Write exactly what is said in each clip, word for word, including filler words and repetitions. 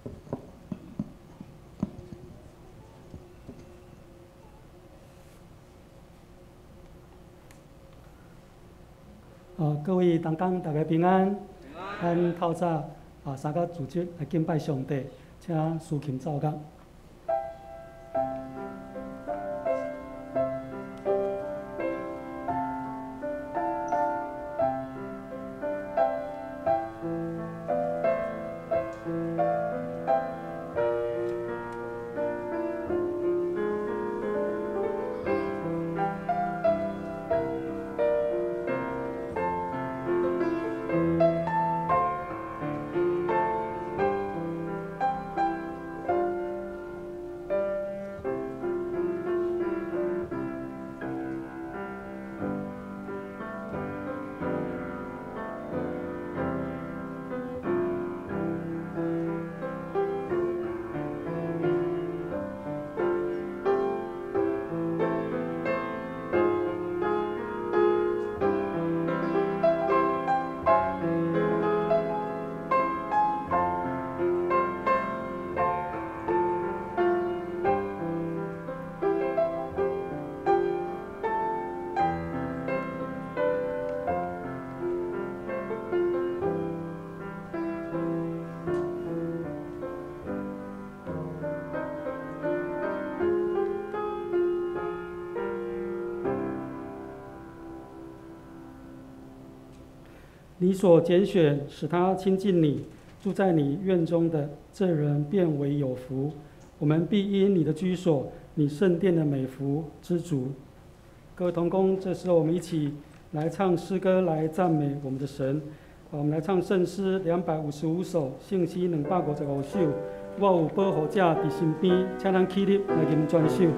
呃，各位同工大家平安。咱透早啊，三个组织来敬拜上帝，请司琴奏乐。你所拣选，使他亲近你，住在你院中的这人变为有福。我们必因你的居所，你圣殿的美福知足。各位同工，这时候我们一起来唱诗歌，来赞美我们的神。我们来唱圣诗两百五十五首，圣诗两百五十五首。我有保护者伫身边，请咱起立来吟全首。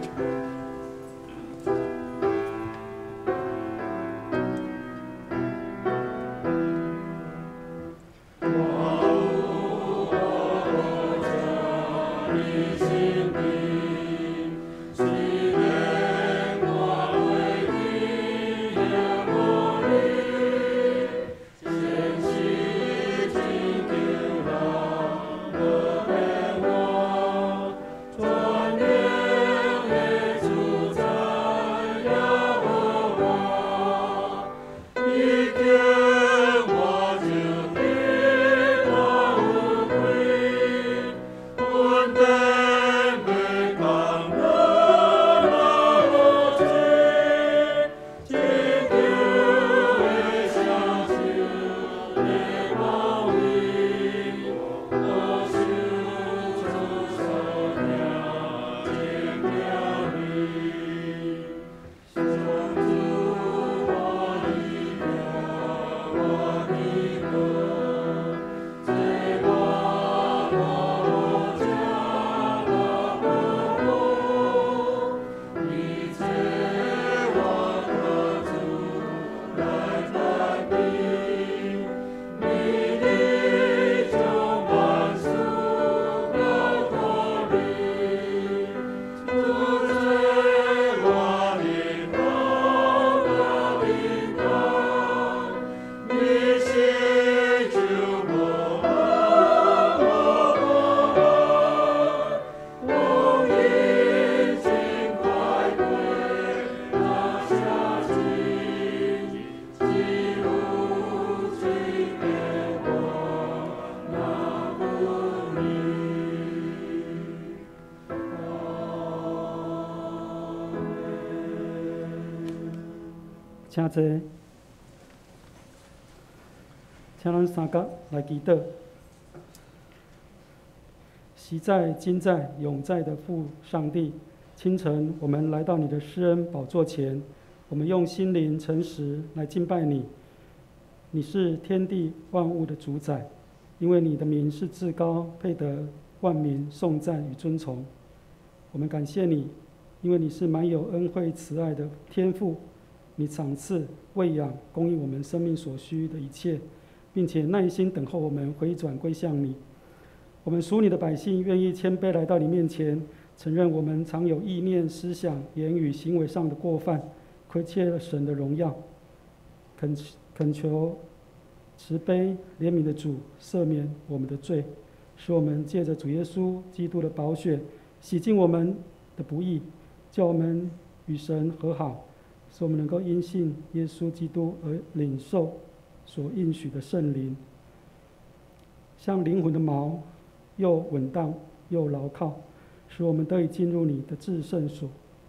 请坐，请咱三角来祈祷。昔在、今在、永在的父上帝，清晨我们来到你的施恩宝座前，我们用心灵诚实来敬拜你。你是天地万物的主宰，因为你的名是至高，配得万民颂赞与尊崇。我们感谢你，因为你是满有恩惠慈爱的天父。你赏赐、喂养、供应我们生命所需的一切，并且耐心等候我们回转归向你。我们属你的百姓愿意谦卑来到你面前，承认我们常有意念、思想、言语、行为上的过犯，亏欠了神的荣耀。恳恳求慈悲怜悯的主赦免我们的罪， 使我们借着主耶稣基督的宝血洗净我们的不义，叫我们与神和好，使我们能够因信耶稣基督而领受所应许的圣灵，像灵魂的锚，又稳当又牢靠，使我们得以进入你的至圣所。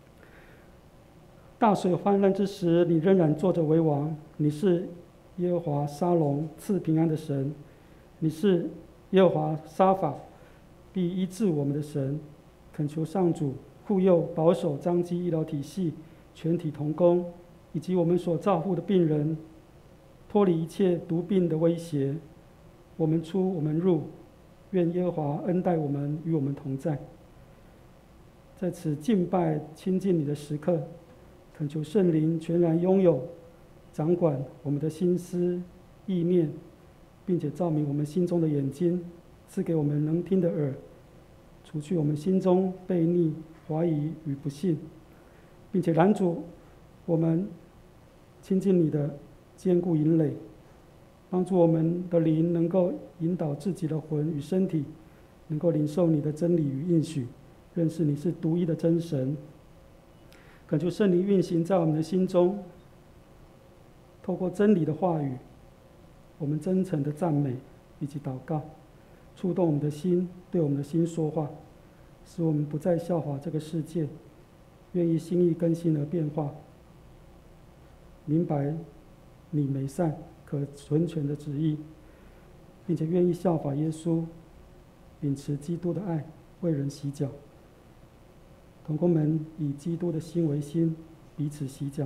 大水泛滥之时，你仍然坐着为王。你是耶和华沙龙赐平安的神，你是耶和华沙法必医治我们的神。恳求上主护佑保守彰基医疗体系全体同工，以及我们所照护的病人，脱离一切毒病的威胁。我们出，我们入，愿耶和华恩待我们，与我们同在。在此敬拜亲近你的时刻，恳求圣灵全然拥有、掌管我们的心思意念，并且照明我们心中的眼睛，赐给我们能听的耳，除去我们心中悖逆、怀疑与不信，并且拦阻我们亲近你的坚固营垒，帮助我们的灵能够引导自己的魂与身体，能够领受你的真理与应许，认识你是独一的真神。恳求圣灵运行在我们的心中，透过真理的话语，我们真诚的赞美以及祷告，触动我们的心，对我们的心说话，使我们不再效法这个世界，愿意心意更新而变化，明白你美善可纯全的旨意，并且愿意效法耶稣，秉持基督的爱，为人洗脚。同工们以基督的心为心，彼此洗脚，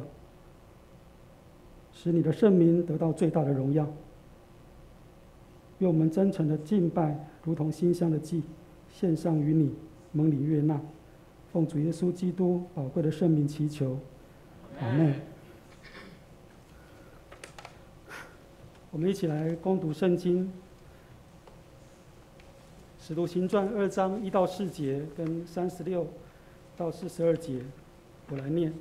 使你的圣名得到最大的荣耀。愿我们真诚的敬拜，如同馨香的祭，献上于你，蒙你悦纳。奉主耶稣基督宝贵的圣名祈求，阿们。我们一起来攻读圣经，使徒行传二章一到四节跟三十六到四十二节，我来念。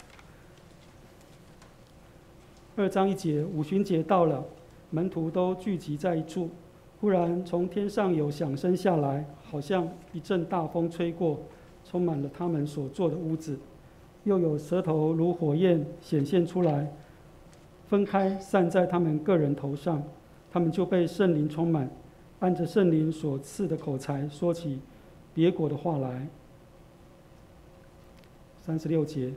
二章一节，五旬节到了，门徒都聚集在一处。忽然从天上有响声下来，好像一阵大风吹过，充满了他们所坐的屋子。又有舌头如火焰显现出来，分开散在他们个人头上。他们就被圣灵充满，按着圣灵所赐的口才说起别国的话来。三十六节，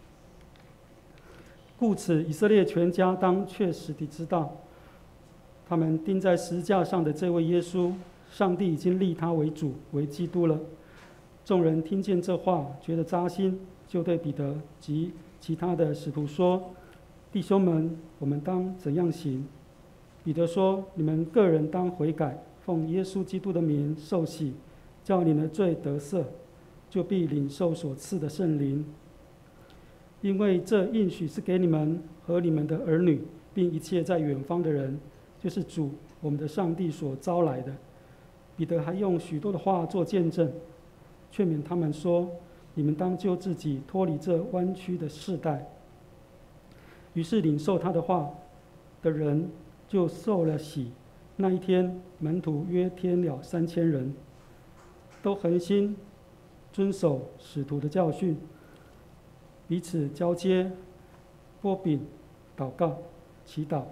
故此以色列全家当确实地知道，他们钉在十字架上的这位耶稣，上帝已经立他为主为基督了。众人听见这话，觉得扎心，就对彼得及其他的使徒说：弟兄们，我们当怎样行？彼得说：你们个人当悔改，奉耶稣基督的名受洗，叫你们的罪得赦，就必领受所赐的圣灵。因为这应许是给你们和你们的儿女，并一切在远方的人，就是主我们的上帝所招来的。彼得还用许多的话做见证，劝勉他们说：你们当救自己，脱离这弯曲的世代。于是领受他的话的人就受了洗。那一天，门徒约添了三千人，都恒心遵守使徒的教训，彼此交接、擘饼、祷告、祈祷。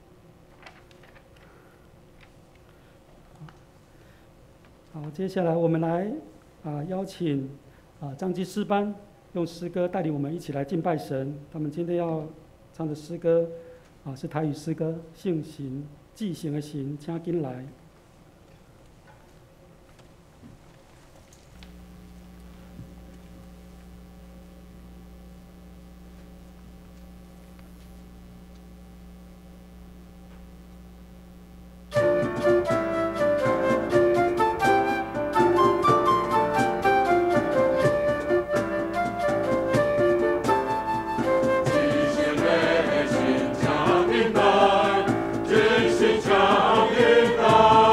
好，接下来我们来啊邀请啊张基诗班用诗歌带领我们一起来敬拜神。他们今天要唱的诗歌啊是台语诗歌，信行记行的行，请紧来。 Thank you.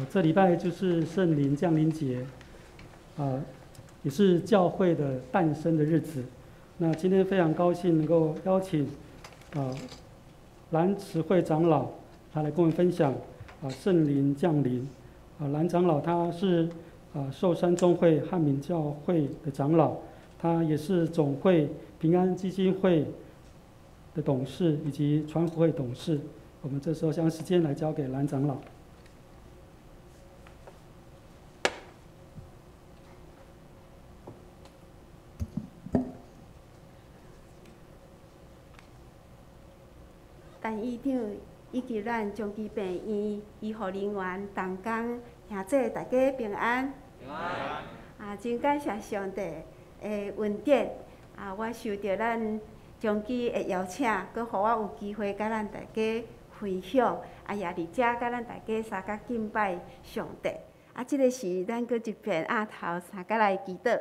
这礼拜就是圣灵降临节，啊，也是教会的诞生的日子。那今天非常高兴能够邀请啊蓝慈惠长老，他来跟我们分享啊圣灵降临。啊，蓝长老他是啊寿山中会汉民教会的长老，他也是总会平安基金会的董事以及传福会董事。我们这时候将时间来交给蓝长老。 陈议长以及咱中基病院医护人员同工兄姐，大家平安。平安。啊，真感谢上帝的恩典。啊，我受到咱中基的邀请，佮互我有机会甲咱大家分享。啊，也伫遮甲咱大家相甲敬拜上帝。啊，即个是咱佮一片额头相甲来祈祷。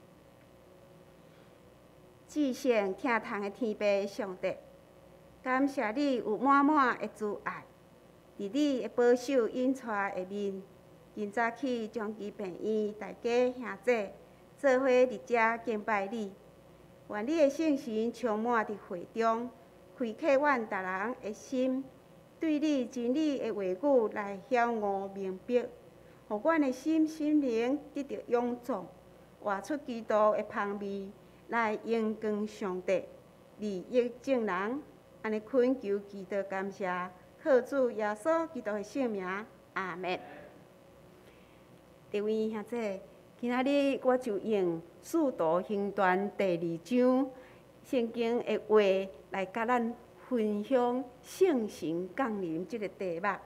至圣疼痛的天父上帝，感谢你有满满的慈爱，伫你的保守引带下面，今早起中基病院大家兄姐做伙伫遮敬拜你。愿你的圣神充满伫会中，开启阮逐人的心，对你真理的话语来晓悟明白，互阮的心心灵得到永壮，活出基督的香味，来荣光上帝，利益众人。安尼恳求祈祷感谢，靠主耶稣基督的圣名，阿门。各位兄姐，今仔日我就用《使徒行传》第二章圣经的话来甲咱分享圣神降临这个题目。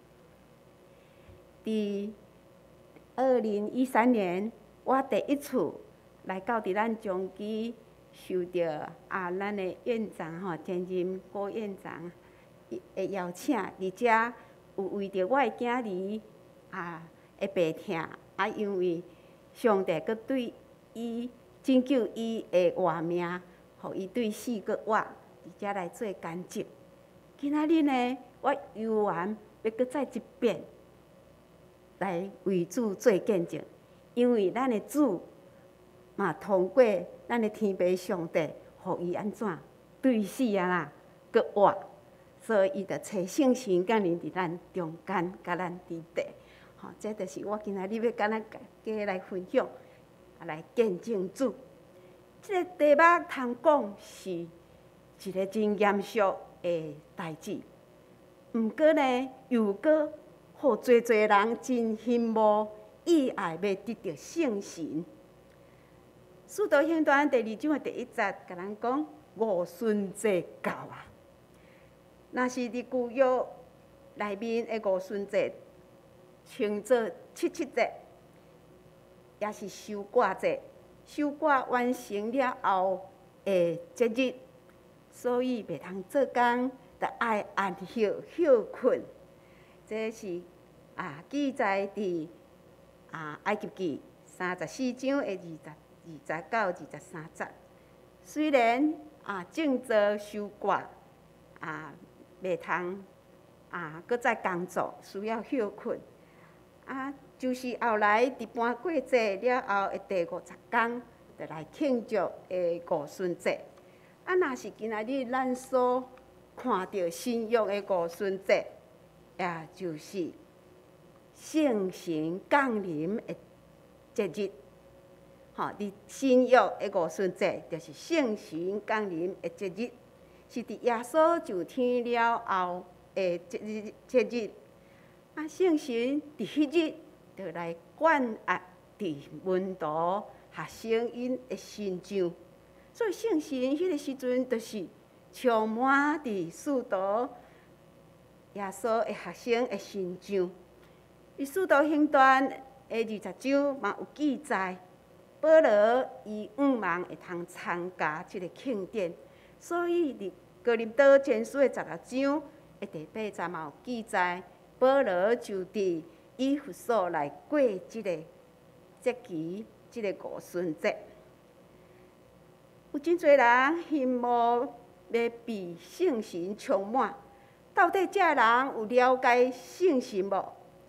伫二零一三年，我第一次来到伫咱中基。受到啊，咱的院长吼，前任郭院长的邀请，伫遮有为着我的囝儿啊的病痛，啊，因为上帝佮对伊拯救伊的活命，互伊对死佮活，伫遮来做见证。今仔日呢，我犹原要佮再一遍来为主做见证，因为咱的主嘛通过。咱的天父上帝，互伊安怎对死啊啦，佮活，所以伊就找圣神降临伫咱中间，甲咱伫地。吼，这就是我今仔日要甲咱大家来分享，啊来见证主。这个题目通讲是一个真严肃的代志，毋过呢，又搁互侪侪人真羡慕，意爱要得到圣神。《使徒行传》第二章的第一节，甲咱讲五旬节到啊。若是伫旧约内面的五旬节，称作七七节，也是收割节。收割完成了后的节日，所以袂通做工，着爱安歇休困。这是啊记载伫啊埃及记三十四章的二十。二十九、二十三节，虽然啊正做收割啊，袂通啊，搁再工作，需要休困啊，就是后来伫搬过节了后的第五十天，就来庆祝的五旬节。啊，若是今仔日咱所看到新约的五旬节，也就是圣神降临的节日。吼，伫新约的五旬节，就是圣神降临的节日，是伫耶稣上天了后的节日。节日啊，圣神伫迄日就来管压伫门徒学生因的心上，所以圣神迄个时阵，就是充满伫使徒耶稣的学生的心上。伫使徒行传的二十章嘛有记载。保罗伊毋茫会通参加即个庆典，所以伫哥林多前书的十六章的第八节嘛有记载，保罗就伫以弗所来过即个节期，即个五旬节。有真侪人羡慕要被圣神充满，到底这人有了解圣神无？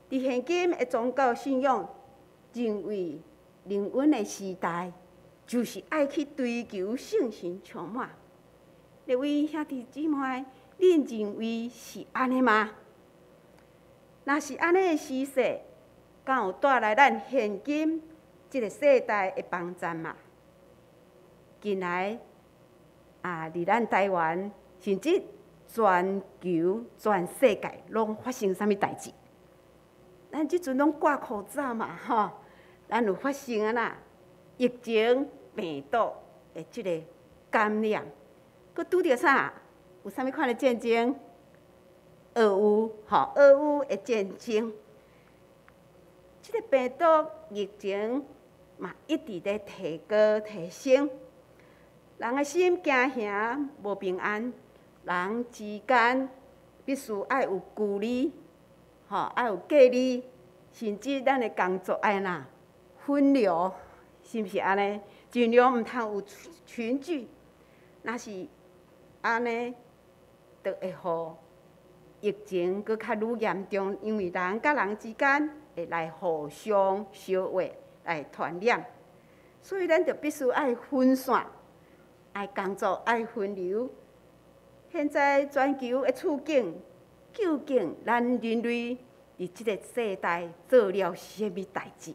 伫现今的宗教信仰认为灵恩的时代，就是爱去追求圣神充满。各位兄弟姊妹，恁认为是安尼吗？若是安尼的时势，敢有带来咱现今即个世代的帮助嘛？近来啊，伫咱台湾，甚至全球、全世界，拢发生啥物代志？咱即阵拢挂口罩嘛，吼，咱有发生啊啦，疫情病毒的即个感染，佮拄着啥？有啥物款的战争？俄乌，吼，俄乌的战争，即个病毒疫情嘛一直在提高提升，人的心惊吓无平安，人之间必须爱有距离。吼，爱有隔离，甚至咱的工作爱哪分流，是毋是安尼？尽量毋通有群聚。若是安尼，就会互疫情搁较愈严重，因为人甲人之间会来互相烧话，来传染。所以咱就必须爱分散，爱工作爱分流。现在全球的处境。究竟咱人类伫即个世代做了甚物代志？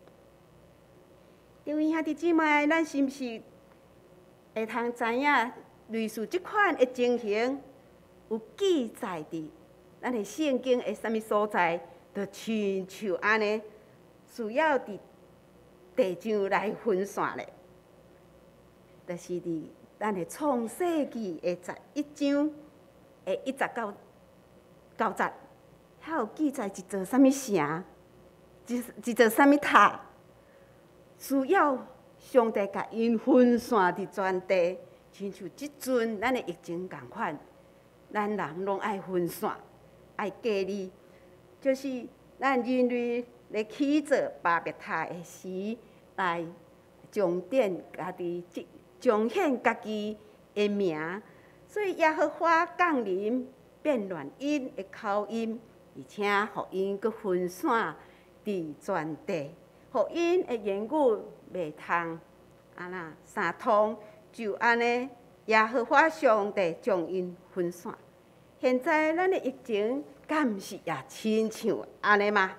各位兄弟姊妹，咱是毋是会通知影类似即款的情形有记载伫咱的圣经的啥物所在？就亲像安尼，需要伫地上来分散咧，就是伫咱的创世纪的十一章的一十到九节，遐有记载一座啥物城，一一座啥物塔，需要上帝甲因分散伫全地，亲像即阵咱的疫情共款，咱人拢爱分散，爱隔离，就是咱人类咧起造巴别塔的时，来重点家己，彰显家己的名，所以耶和华降临。变乱因的口音，而且互因佮分散伫全地，互因的言语袂通啊那相通，就安尼耶和华上帝将因分散。现在咱的疫情，敢毋是也亲像安尼吗？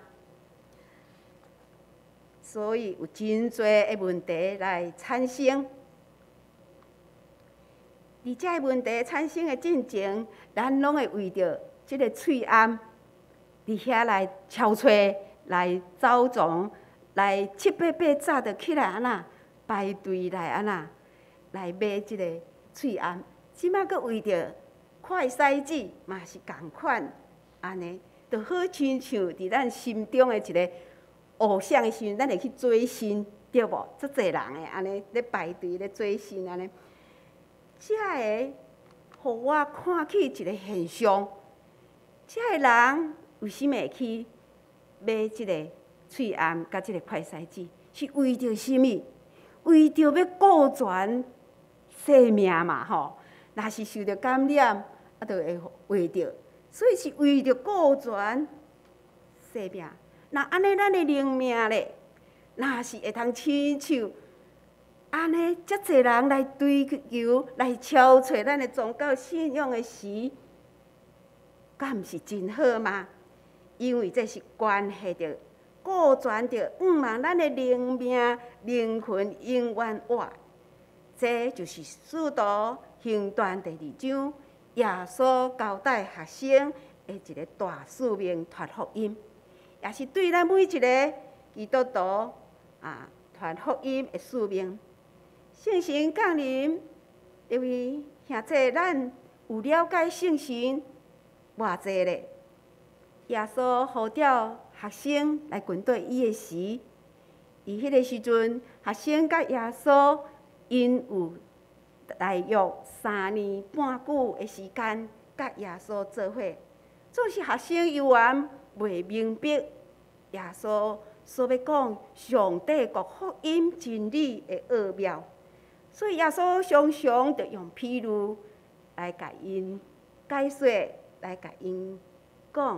所以有真多的问题来产生。伫这个问题产生的进程，咱拢会为着即个喙暗，伫遐来敲吹、来走踪、来七八八早就起来安那排队来安那来买即个喙暗。即摆佫为着快筛子嘛是共款安尼，就好亲像伫咱心中的一个偶像的时阵，咱会去追星，对无？足侪人诶安尼咧排队咧追星安尼。这个，互我看起一个现象，这个人为什么会去买即个喙暗甲即个快筛子？是为着什么？为着要顾全生命嘛，吼！若是受到感染，啊，就会为着，所以是为着顾全生命。那安尼，咱的灵命咧，若是会通亲像。安尼，遮侪人来追求、来敲找咱的宗教信仰的时，敢毋是真好吗？因为这是关系着、顾全着，毋茫咱的灵命、灵魂永远活。这就是使徒行传第二章耶稣交代学生的一个大使命传福音，也是对咱每一个基督徒啊传福音的使命。圣神降临，因为兄弟咱有了解圣神偌济咧。耶稣呼召学生来军队伊的时，伫迄个时阵，学生甲耶稣因有大约三年半久的时间，甲耶稣做伙。总是学生犹原袂明白耶稣所要讲上帝国福音真理的奥妙。所以耶稣常常就用譬喻来甲因解说，来甲因讲，伫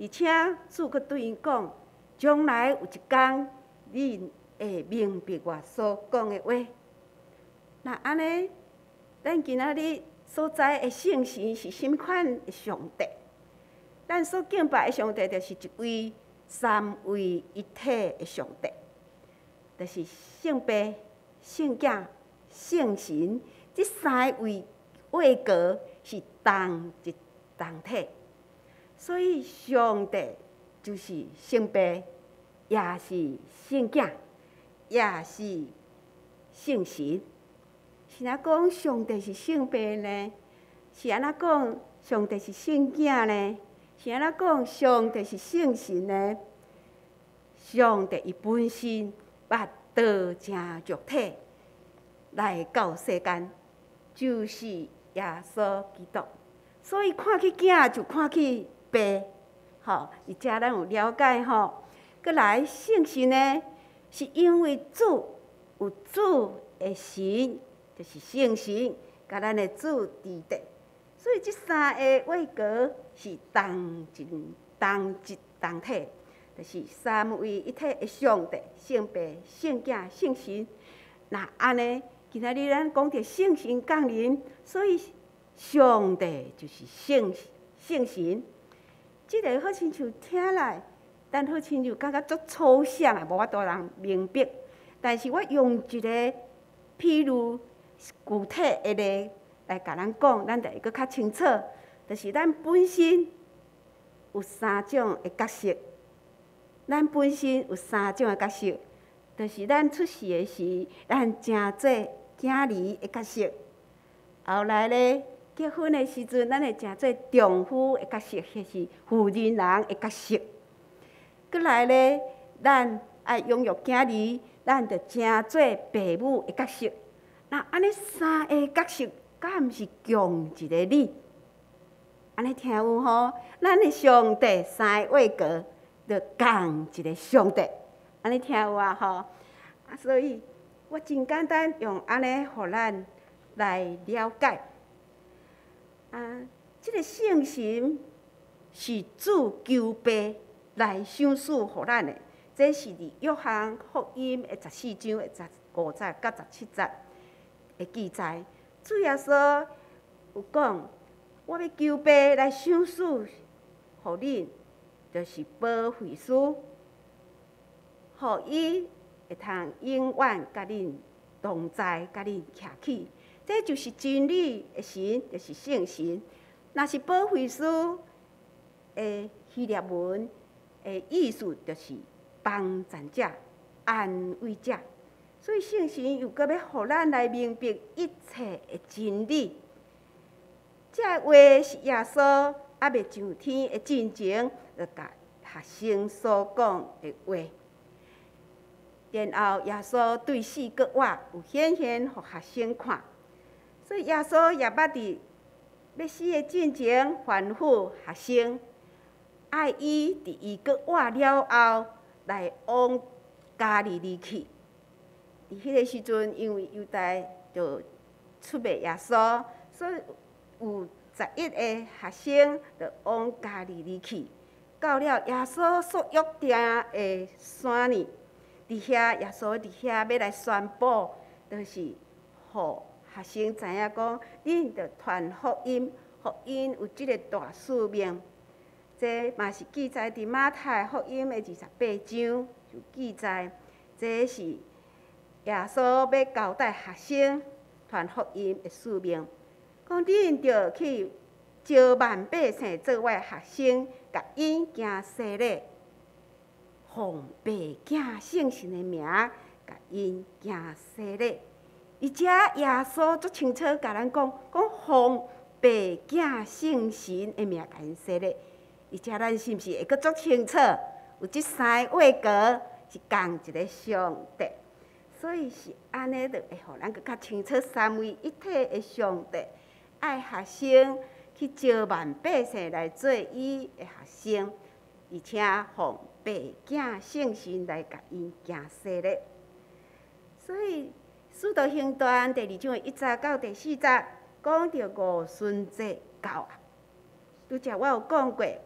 而且主佫对因讲，将来有一天，你会明白我所讲的话。那安尼，咱今仔日所在的圣神是甚款的上帝？咱所敬拜的上帝，就是一位三位一体的上帝，就是圣父、圣子、圣神，这三位位格是同一同体。所以上帝就是圣父，也是圣子，也是圣神。是安讲上帝是圣父呢？是安怎讲上帝是圣子呢？是安怎讲上帝是圣神呢？上帝伊本身捌道成肉体来到世间，就是耶稣基督。所以看去囝就看去爸，吼，而且咱有了解吼。佮来圣神呢，是因为主有主的神。就是圣神，甲咱的主伫地，所以这三个位格是同一同一同体，就是三位一体的上帝、圣父、圣子、圣神。那安尼，今仔日咱讲到圣神降临，所以上帝就是圣圣神。这个好亲像听来，但好亲像感觉足抽象的，无法度人明白。但是我用一个譬如。具体的例来甲咱讲，咱就会搁较清楚。就是咱本身有三种的角色，咱本身有三种的角色，就是咱出世的时，咱正做囝儿的角色；后来咧结婚的时阵，咱会正做丈夫的角色，迄是妇人人的角色。搁来咧，咱爱养育囝儿，咱就正做爸母的角色。那安尼三个角色，敢毋是共一个你？安尼听有吼？咱的上帝三个位格，就共一个上帝。安尼听有啊吼？啊，所以我真简单用安尼，互咱来了解。啊，这个圣神是主求爸来赏赐互咱的，这是伫约翰福音的十四章的十五节到十七节。的记载，主耶稣有讲，我要求爸来赏赐，互恁，就是保惠师，互伊会通永远甲恁同在，甲恁徛起。这就是真理的神，就是圣神。若是保惠师的希腊文的意思，就是帮助者、安慰者。所以圣神又搁要互咱来明白一切的真理。这话是耶稣还未上天的进前，就甲学生所讲的话。然后耶稣对四个话有显现互学生看，所以耶稣也捌伫要死的进前吩咐学生，爱伊伫伊个话了后来往加利利去。伫迄个时阵，因为犹太就出卖耶稣，所以有十一个学生就往加利利去。到了耶稣所约定的山呢，伫遐耶稣伫遐要来宣布，就是互学生知影讲，恁着传福音，福音有即个大使命。这嘛是记载伫马太福音的二十八章，就记载这是。耶稣要交代学生传福音的使命，讲恁着去招万百姓做我学生，甲因行洗礼，奉爸子圣神的名，甲因行洗礼。而且耶稣足清楚甲咱讲，讲奉爸子圣神的名甲因洗礼。而且咱是毋是会阁足清楚？有即三个位格是共一个上帝。所以是安尼，就会互咱更较清楚三位一体的上帝，爱学生去招万百姓来做伊的学生，而且奉爸子圣神来甲因行洗礼。所以《使徒行传》第二章的一节到第四节，讲到五旬节到啊。拄则我有讲过，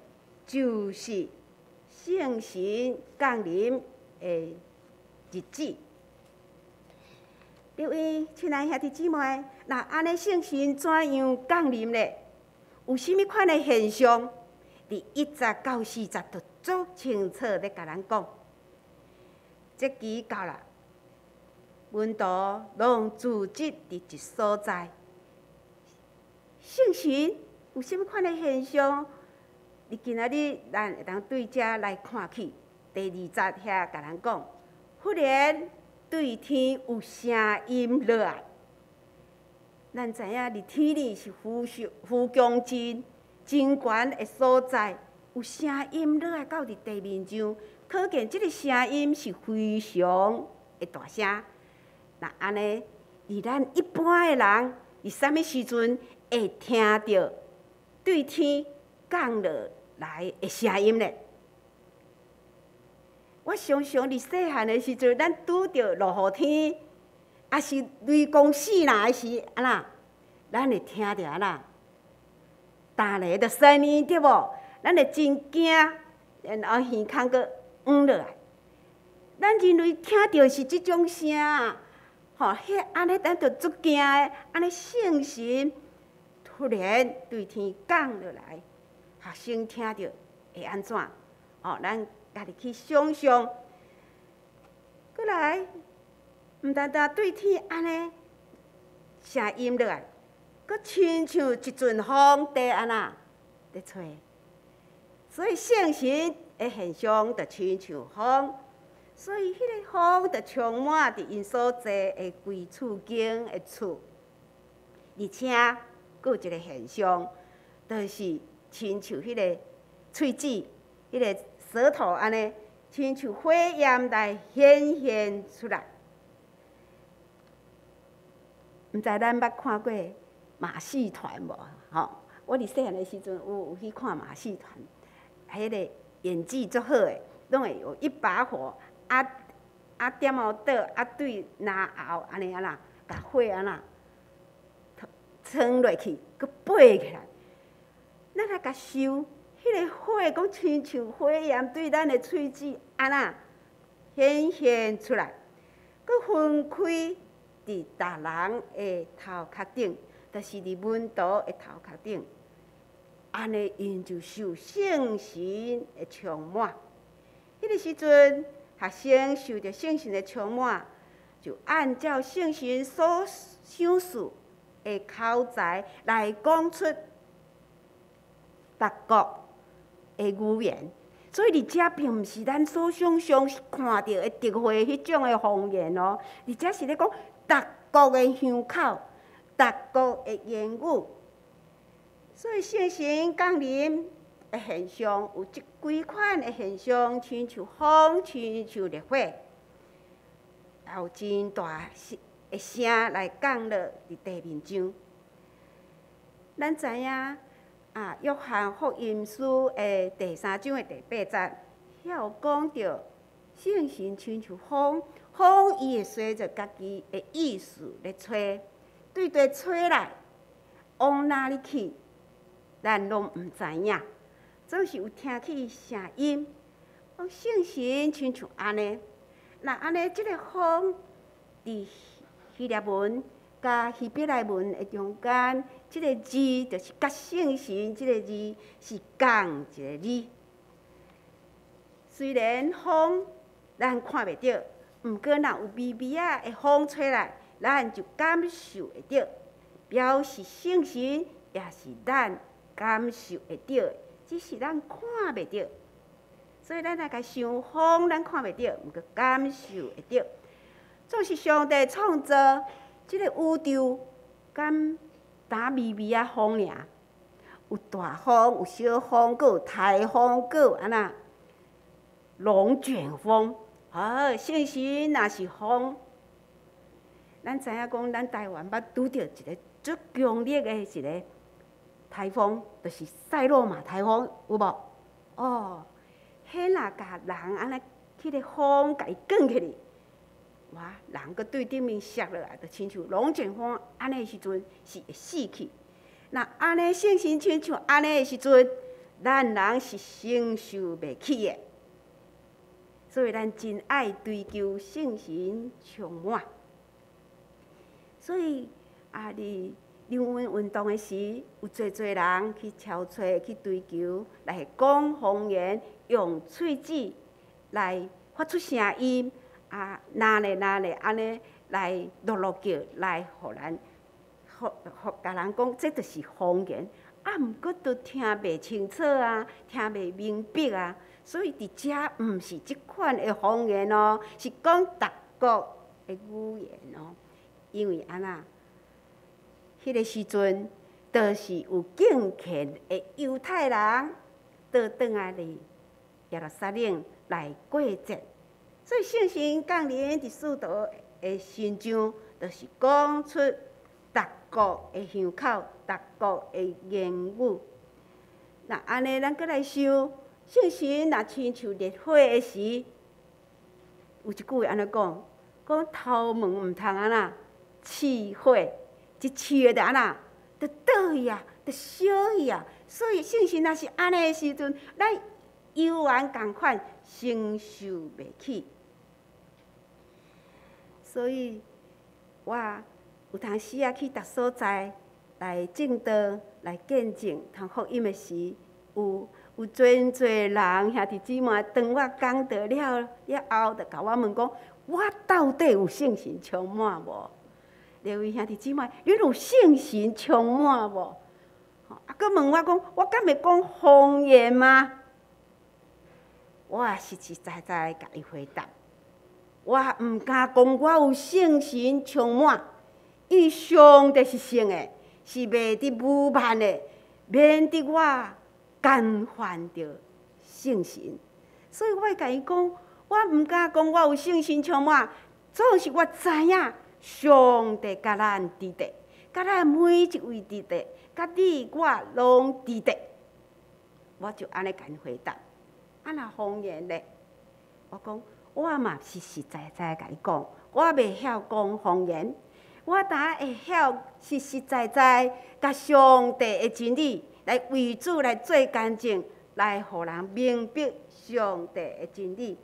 就是圣神降临的日子。各位亲爱兄弟姊妹，那安尼圣神怎样降临呢？有甚物款的现象？伫一十到四十都足清楚咧，甲咱讲。这期到啦，温度拢聚集伫一所在。圣神有甚物款的现象？你今仔日咱会当对遮来看去，第二节遐甲咱讲，忽然对天有声音落来。咱知影伫天里是浮上浮强真真悬的所在，有声音落来到伫地面上，可见即个声音是非常的大声。那安尼，伫咱一般的人，伫啥物时阵会听到对天降落来的声音呢？我常常伫细汉的时阵，咱拄着落雨天，也是雷公死人的时，安那，咱会听着安那打雷的声音，对无？咱会真惊，然后耳孔阁黄落来。咱认为听到是即种声，吼，迄安尼咱就足惊的，安尼圣神突然对天降落来，学生听着会安怎？哦，咱家己去想想。过来，毋单单对天安尼声音落来，阁亲像一阵风在安那在吹。所以圣神的现象就亲像风，所以迄个风就充满伫因所在的规厝间的厝，而且阁有一个现象，就是亲像迄个喙齿、迄个舌头安尼，亲像火焰来显现出来。毋知咱捌看过马戏团无？吼，我伫细汉的时阵有有去看马戏团。迄个演技足好诶，拢会有一把火，啊啊点毛倒，啊对拿后安尼啊啦，甲火啊啦，撑落去，佮飞起来。咱来甲受，迄个火讲亲像火焰对咱的喙齿安那显现出来，佮分开伫逐人的头壳顶，就是伫温度的头壳顶。安尼，因就受圣神的充满。迄个时阵，学生受着圣神的充满，就按照圣神所想事的口才来讲出各国的语言。所以，伫遮并毋是咱所想象看到的特会迄种的方言哦，伫遮是咧讲各国的乡口、各国的言语。所以圣神降临的现象有即几款的现象，亲像风，亲像烈火，也有真大的声来降落伫地面上。咱知影啊，约翰福音书的第三章的第八节，遐有讲到圣神亲像风，风伊会随着家己的意思咧吹，对对吹来，往哪里去？咱拢毋知影，总是有听起声音，讲圣神亲像安尼。那安尼，即个风伫希腊文甲希伯来文的中间，即个字就是甲圣神即个字是共一个字。虽然风咱看袂到，毋过若有微微仔的风吹来，咱就感受会到，表示圣神也是咱感受会到的，只是咱看袂到。所以咱来甲想风，咱看袂到，毋过感受会到。总是上帝创造即个宇宙，敢打微微啊风尔，有大风，有小风，阁有台风，阁有安那龙卷风。哦，圣神若是风，咱知影讲，咱台湾捌拄着一个足强烈的一个台风，就是塞洛马台风，有无？哦，迄若甲人安尼，迄个风甲伊卷起哩，哇，人搁对顶面摔落来，就亲像龙卷风安尼的时阵是会死去。那安尼圣神亲像安尼的时阵， 咱人是承受袂起的。所以咱真爱追求圣神充满。所以啊，伫灵恩运动的时，有侪侪人去超找、去追求，来讲方言，用喙齿来发出声音，啊，哪咧哪咧安尼来落落叫，来互咱，互互甲人讲，这就是方言。啊，毋过都听袂清楚啊，听袂明白啊。所以伫遮毋是即款的方言哦，是讲逐国的语言哦。因为安那，迄个时阵，都是有敬虔的犹太人，倒转来哩耶路撒冷来过节。所以圣神降临伫使徒的身上，就是讲出逐国的巷口、逐国的言语。那安尼，咱搁来想，圣神若亲像烈火的时，有一句话安尼讲，讲头毛毋通安那起火，一起就安那，就倒去啊，就烧去啊。所以圣神若是安尼的时阵，咱犹原共款承受袂起。所以我有当时啊去逐所在来正道、来见证、通福音的时，有有真侪人兄弟姊妹，当我讲道了了后，就甲我问讲：我到底有圣神充满无？两位兄弟姊妹，你有圣神充满无？啊，佮问我讲：我敢会讲方言吗？我也实实在在甲伊回答。我毋敢讲我有圣神充满，因为上帝是圣的，是袂得污犯的，免得我干犯着圣神。所以我甲伊讲，我毋敢讲我有圣神充满，总是我知影上帝甲咱伫地，甲咱每一位伫地，甲你我拢伫地。我就安尼甲伊回答。啊，若方言咧，我讲。我嘛实实在在甲你讲，我袂晓讲方言，我当会晓实实在在甲上帝的真理来为主来做见证，来互人明白上帝的真理。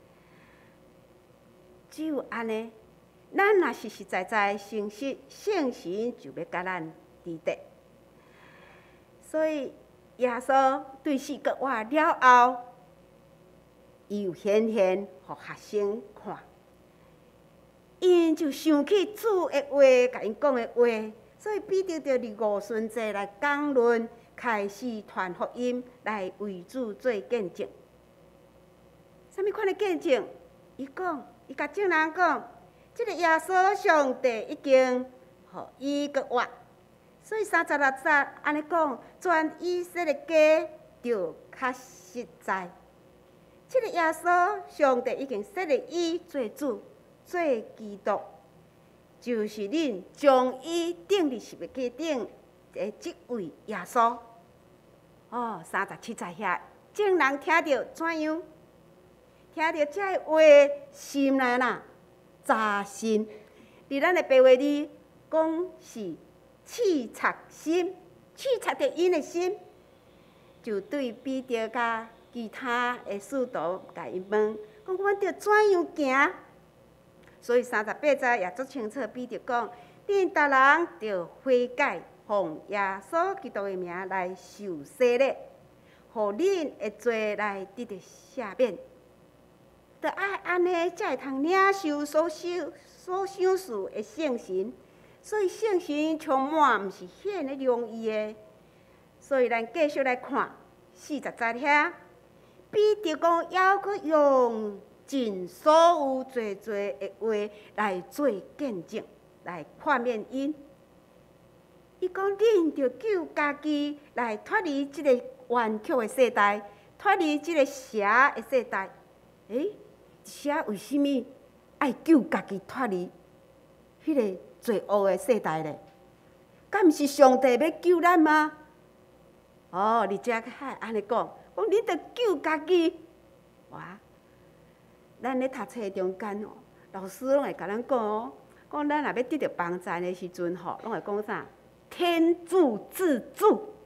只有安尼，咱若实实在在诚实，圣神就要甲咱伫地。所以耶稣对四个话了后，伊有显现。互学生看，因就想起主的话，甲因讲的话，所以彼得就伫五旬节来讲论，开始传福音，来为主做见证。啥物款的见证？伊讲，伊甲众人讲，即、这个耶稣上帝已经互伊个活，所以三十六节安尼讲，全以色列家就较实在。这个耶稣，上帝已经设立伊做主、做基督，就是恁将伊定伫十字架顶的这位耶稣。哦，三十七节遐，众人听到怎样？听到这话，心内呐扎心。伫咱的白话里讲是刺插心，刺插着因的心，就对彼得甲其他的使徒甲伊问，讲阮着怎样行？所以三十八节也足清楚，彼得讲：恁逐人着悔改，奉耶稣基督的名来受洗礼，互恁的罪来得到赦免。着爱安尼，才会通领受所受所想事的圣神。所以圣神充满，毋是显的容易的。所以咱继续来看四十节遐。彼得讲，还阁用尽所有侪侪的话来做见证，来劝勉因。伊讲，恁着救家己来脱离即个弯曲的世代，脱离即个邪的世代。诶，邪为什么爱救家己脱离迄个罪恶的世代咧？敢毋是上帝要救咱吗？哦，你遮还安尼讲。讲你着救家己，哇！咱咧读册中间哦，老师拢会甲咱讲哦，讲咱若要得到帮助的时阵吼，拢会讲啥？天助自助。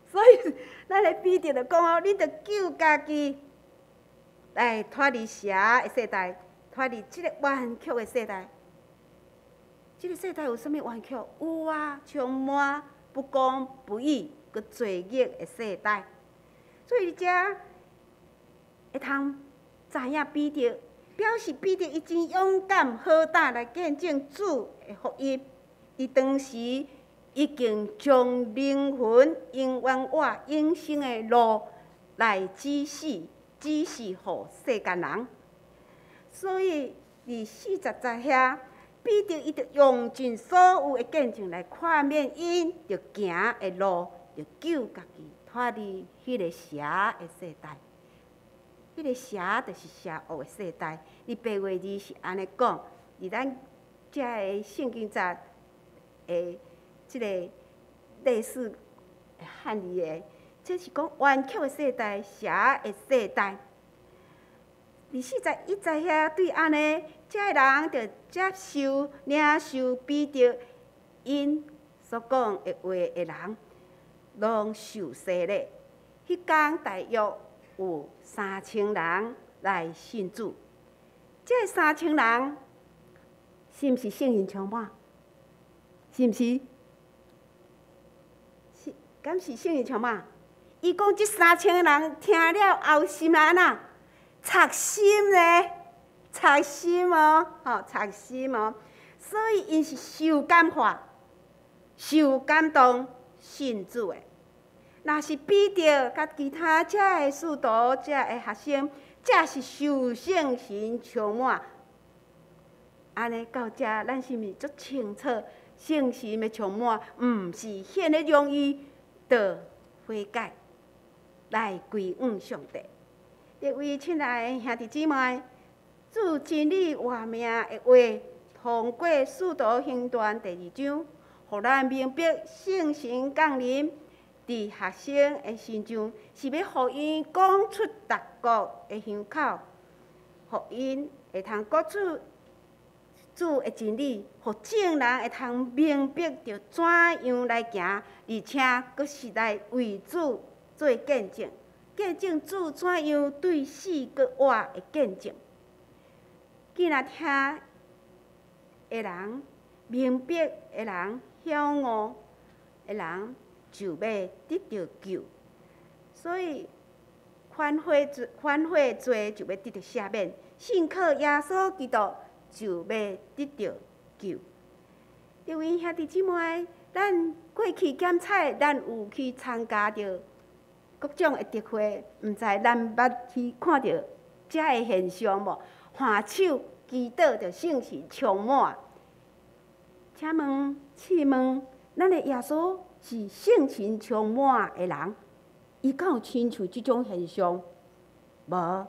所以咱的彼得就讲哦，你着救家己，来脱离邪的世代，脱离即个弯曲的世代。即个世代有啥物弯曲？有啊，充满不公不义、佮罪孽的世代。所以遮会通知影彼得，表示彼得已经勇敢好胆来见证主的福音。伊当时已经将灵魂永远活永生的路来指示指示互世间人。所以伫四十节遐，彼得伊着用尽所有的见证来看免因着行的路，着救家己脱离迄个邪的世代。迄个邪就是邪恶的世代。你白话字是安尼讲，伫咱遮个圣经节诶，即个类似汉字的，这是讲弯曲的世代、邪的世代。第四十一节遐对安尼，遮个人着接受、领受彼得因所讲的话的人，拢受洗礼。迄天大约有三千人来信主。这三千人是毋是圣灵充满？是毋是？是，敢是圣灵充满？伊讲这三千人听了后心安那？插心咧，插心哦，吼，插心哦。所以因是受感化、受感动、信主的。若是比着甲其他遮的使徒、遮的学生，遮是受圣神充满。安尼到遮，咱是毋是足清楚？圣神的充满，毋是显得容易的悔改，来归向上帝。各位亲爱的兄弟姊妹，主真理活命的话，通过《使徒行传》第二章，互咱明白圣神降临伫学生的身上，是要互因讲出逐国的乡口，互因会通讲出主的真理，互众人会通明白着怎样来行，而且佫是来为主做见证。见证主怎样对死佮活的见证，既然听的人、明白的人、晓悟的人，就要得到救。所以反悔罪、反悔罪就要得到赦免，信靠耶稣基督就要得到救。各位兄弟姊妹，咱过去检采，咱有去参加着各种的特会，毋知咱捌去看到遮个现象无？换手祈祷着圣神充满。请问，试问，咱的耶稣是圣神充满的人，伊敢有亲像即种现象？无，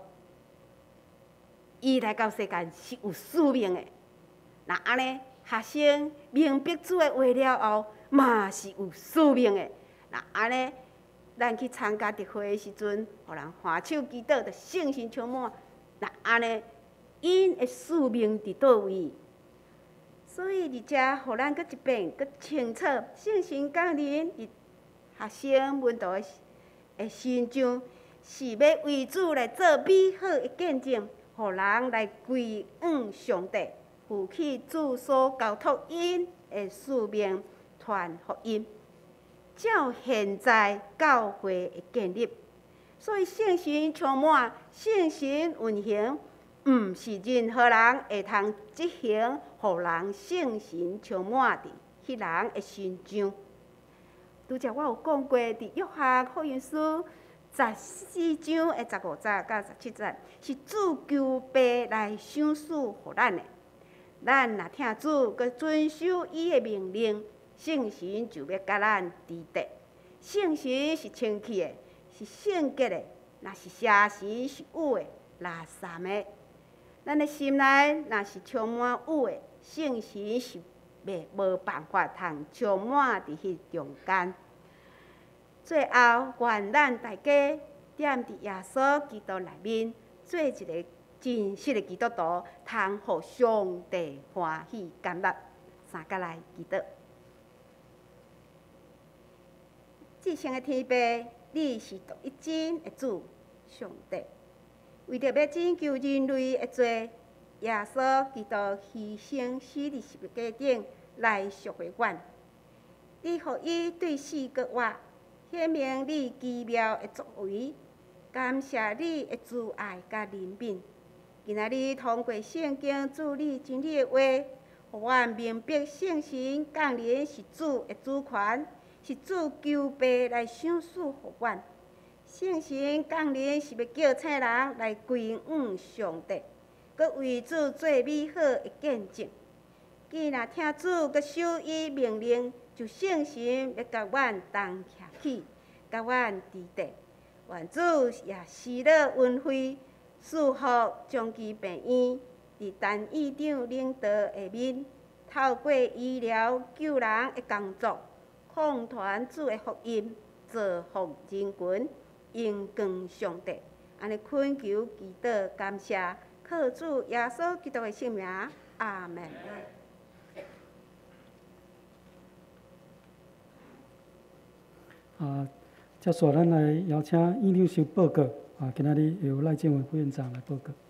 伊来到世间是有使命的。那安尼，学生明白主的话了后，嘛是有使命的。那安尼。咱去参加特会的时阵，互人换手祈祷，着圣神充满。那安尼，因的使命伫倒位？所以伫遮，互咱搁一遍搁清楚，圣神降临伫学生门徒的身上，是要为主来做美好的见证，互人来归向上帝，负起主所交托因的使命，传福音。照现在教会的建立，所以圣神充满、圣神运行，毋是任何人会通执行，互人圣神充满伫迄人的身上。拄则我有讲过，伫约翰福音书十四章的十五节到十七节，是主求爸来赏赐互咱的。咱若听主，佮遵守伊的命令。圣神就要甲咱治得，圣神是清气的，是圣洁的；若是邪神是污的、垃圾的。咱的心内若是充满污的，圣神是袂无办法通充满伫迄中间。最后，愿咱大家踮伫耶稣基督内面，做一个真实的基督徒，通互上帝欢喜甘乐。三甲来祈祷。 至圣的天父，你是独一真的主上帝，为着要拯救人类的罪，耶稣基督牺牲死伫十字架顶来赎回阮。你予伊对死搁活，显明你奇妙的作为。感谢你的慈爱甲怜悯。今仔日通过圣经主你真理的话，互阮明白圣神降临是主的主权，是主求备来赏赐互阮。圣神降临是要叫请人来归向上帝，佮为主做美好的见证。既然听主佮守伊命令，就圣神要甲阮同徛起，甲阮伫地。愿主也施乐恩惠，祝福将其病院伫陈院长领导下面，透过医疗救人的工作，广传主的福音，造福人群，荣光上帝。安尼恳求祈祷感谢，靠主耶稣基督的圣名，阿门。 啊，接下来咱来邀请院长先报告。啊，今仔日由赖建文副院长来报告。